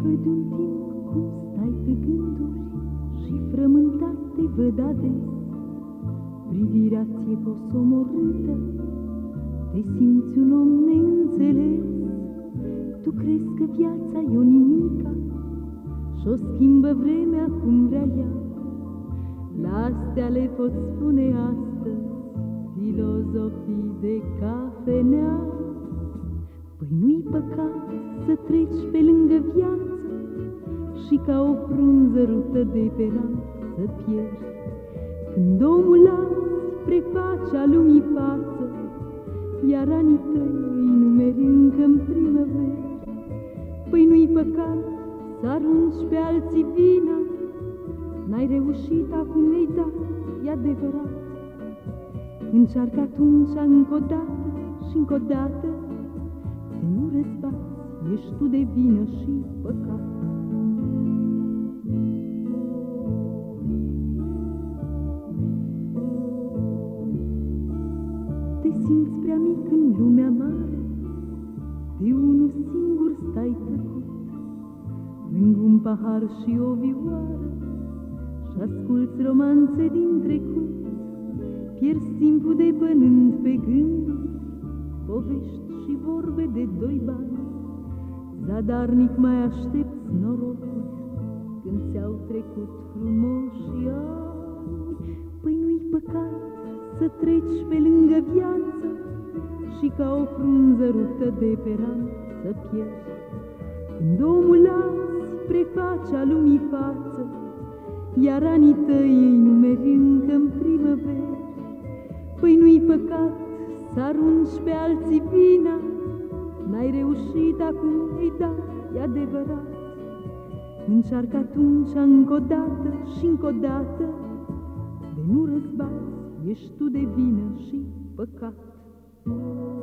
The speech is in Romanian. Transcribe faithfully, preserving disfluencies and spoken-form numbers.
văd un timp cum stai pe gânduri și frământat te văd ades. Privirea ție posomorâtă, te simți un om neînțeles. Tu crezi că viața e o nimica și-o schimbă vremea cum vrea ea. La astea le pot spune astăzi filozofii de cafenea. Păi nu-i păcat să treci pe lângă viață și ca o frunză ruptă de pe ram să pierzi. Când omul azi preface a lumii față, iar anii tăi îi numeri încă-n primăveri. Păi nu-i păcat să arunci pe alții vina, n-ai reușit, acum ei da, e adevărat. Încearcă atunci încă o dată și încă o dată, de nu răzbați, ești tu de vină și păcat. Te simți prea mic în lumea mare, de unul singur stai tăcut, lângă un pahar și o vioară, și asculți romanțe din trecut. Pierzi timpul depănând pe gânduri povești și vorbe de doi bani. Zadarnic mai aștepți norocul când ți-au trecut frumoși ani. Păi nu-i păcat să treci pe lângă viață și ca o frunză ruptă de pe ram să pierzi. Când omul azi preface a lumii față, iar anii tăi îi numeri încă-n primăveri. Păi nu-i păcat să arunci pe alții vina, n-ai reușit, acum ei da, e adevărat. Încearcă atunci încă o dată și încă o dată, de nu răzbați, ești tu de vină și păcat.